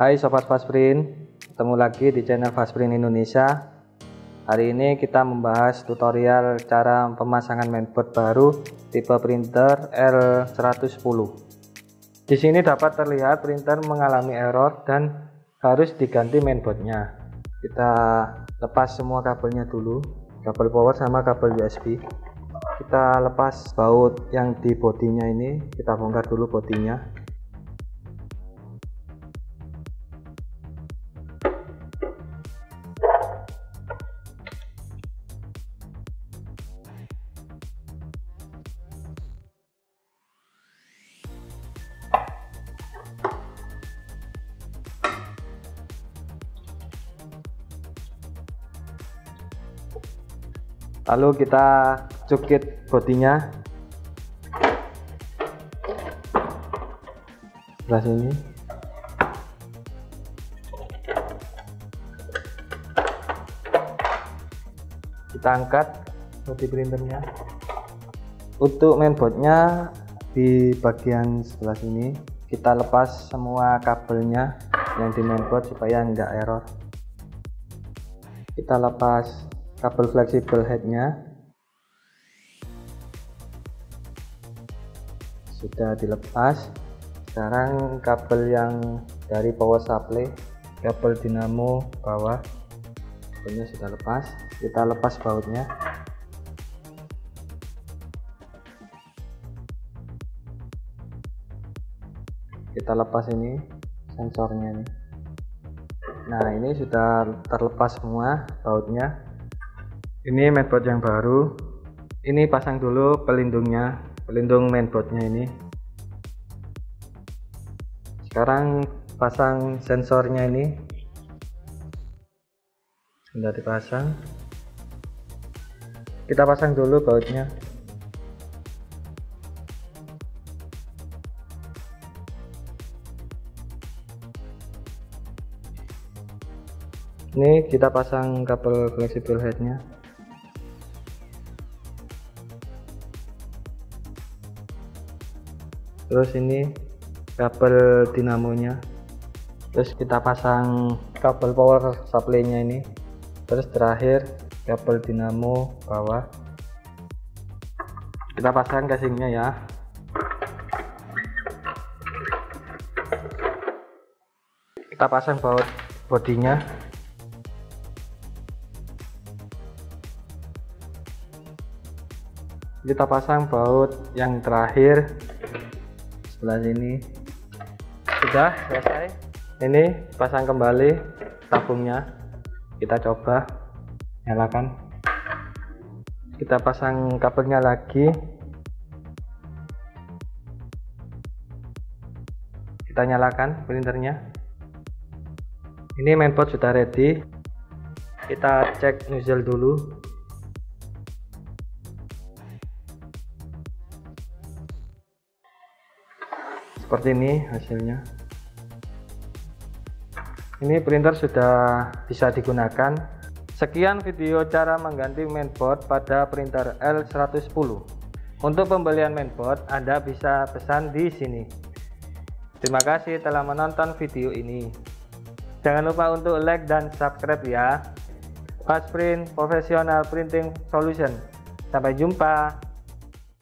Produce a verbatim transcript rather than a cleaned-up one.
Hai Sobat Fastprint, ketemu lagi di channel Fastprint Indonesia. Hari ini kita membahas tutorial cara pemasangan mainboard baru tipe printer L seratus sepuluh. Di sini dapat terlihat printer mengalami error dan harus diganti mainboardnya. Kita lepas semua kabelnya dulu, kabel power sama kabel U S B. Kita lepas baut yang di bodinya ini, kita bongkar dulu bodinya. Lalu kita cukit bodinya sebelah sini. Kita angkat bodi printernya. Untuk mainboardnya di bagian sebelah sini kita lepas semua kabelnya yang di mainboard supaya enggak error. Kita lepas kabel fleksibel headnya, sudah dilepas. Sekarang kabel yang dari power supply, kabel dinamo bawah, kabelnya sudah lepas. Kita lepas bautnya. Kita lepas ini sensornya ini. Nah, ini sudah terlepas semua bautnya. Ini mainboard yang baru. Ini pasang dulu pelindungnya, pelindung mainboardnya ini. Sekarang pasang sensornya ini. Sudah dipasang. Kita pasang dulu bautnya. Ini kita pasang kabel fleksibel headnya. Terus ini kabel dinamonya, terus kita pasang kabel power supply nya ini, terus terakhir kabel dinamo bawah. Kita pasang casingnya ya. Kita pasang baut bodinya. Kita pasang baut yang terakhir sebelah sini. Sudah selesai. Ini pasang kembali tabungnya. Kita coba nyalakan. Kita pasang kabelnya lagi. Kita nyalakan printernya. Ini mainboard sudah ready. Kita cek nozzle dulu. Seperti ini hasilnya. Ini printer sudah bisa digunakan. Sekian video cara mengganti mainboard pada printer L seratus sepuluh. Untuk pembelian mainboard Anda bisa pesan di sini. Terima kasih telah menonton video ini. Jangan lupa untuk like dan subscribe ya. Fastprint Professional Printing Solution. Sampai jumpa.